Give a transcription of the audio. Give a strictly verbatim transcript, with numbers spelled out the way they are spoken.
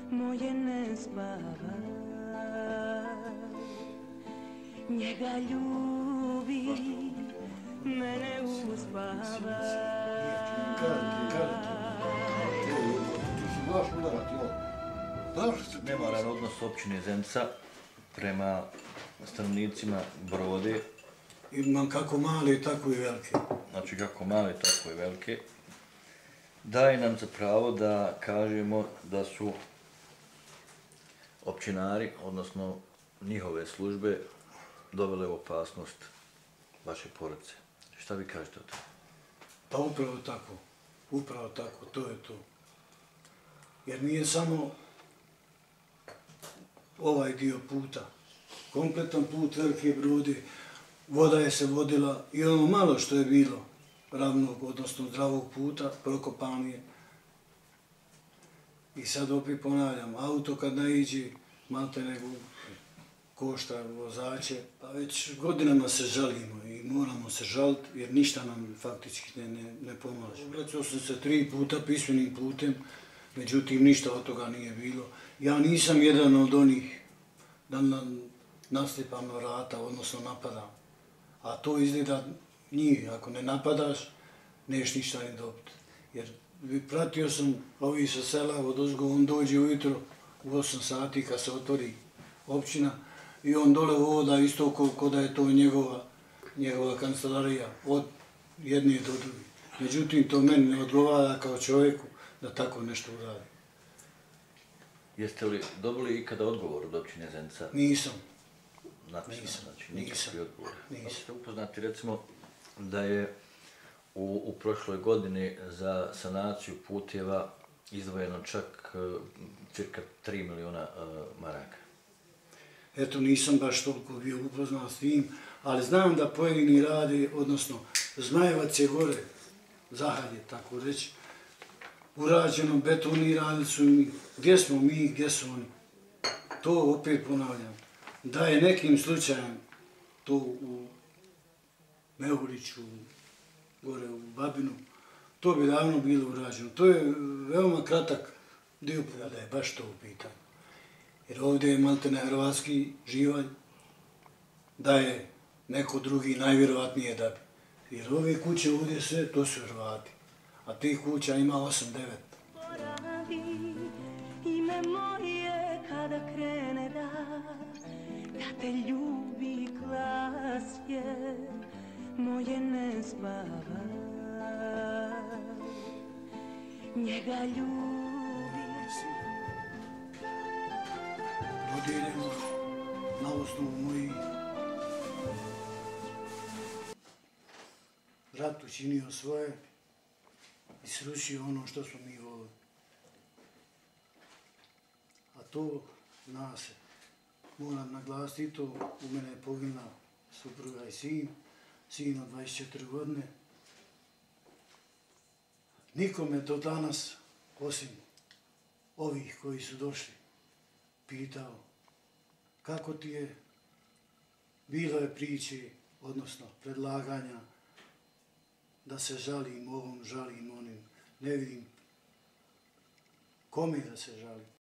moje ne spava, njega ljubi, mene uspava. Nemaran odnos općine Zenica prema stanovnicima Brode. Imam kako male, tako i velike. Znači kako male, tako i velike. Daje nam za pravo da kažemo da su općinari, odnosno njihove službe, dovele u opasnost vaše porodice. Šta vi kažete o tome? Pa upravo tako, upravo tako, to je to. Jer nije samo ovaj dio puta, kompletan put Velike Brode, voda je se vodila i ono malo što je bilo ravnog, odnosno zdravog puta, prokopan je. I sad opet ponavljam, auto kad naiđe, malte nego košta vozače, pa već godinama se žalimo i moramo se žaliti jer ništa nam faktički ne, ne, ne pomaže. Obraćao sam se tri puta pismenim putem, međutim ništa od toga nije bilo. Ja nisam jedan od onih da naslipam na vrata, odnosno napadam. A to izgleda njih, ako ne napadaš, neš ništa ni dobiti. Jer pratio sam ovi sa sela, od ozgo, on dođe ujutro u osam sati kad se otvori općina i on dole voda isto ko, ko da je to njegova, njegova kancelarija, od jedne do druge. Međutim, to meni ne odgovara kao čovjeku da tako nešto uradi. Jeste li dobili ikada odgovor od općine Zenica? Nisam. Napisano, Nisam. znači nikakvi odgovor. Nisam. Ste upoznati recimo da je u, u prošloj godini za sanaciju puteva izdvojeno čak uh, cirka tri miliona uh, maraka. Eto, nisam baš toliko bio upoznat s tim, ali znam da pojedini rade, odnosno Zmajevac je gore, Zahad je tako reći, urađeno, betonirali su mi, gdje smo mi, gdje su oni. To opet ponavljam. Da je nekim slučajem to u Mehuriću, gore u Babinu, to bi davno bilo urađeno. To je veoma kratak dio puta, da je baš to u pitanju. Jer ovdje je maltene hrvatski živalj, da je neko drugi najvjerovatnije da bi. Jer ove kuće ovdje sve, to su Hrvati. A tih kuća ima osam devet. Ime moje kada krene rad, da te ljubi glas je, moje ne spava, njega ljubi. Dodijeljeno na osnovu mojih rat učinio svoje i srušio ono što smo mi volili. A to zna se. Moram naglasiti to, u mene je poginula supruga i sin, sin od dvadeset četiri godine. Nikome do danas, osim ovih koji su došli, pitao kako ti je, bilo je priče, odnosno predlaganja, da se žalim ovom, žalim onim, ne vidim kome da se žalim.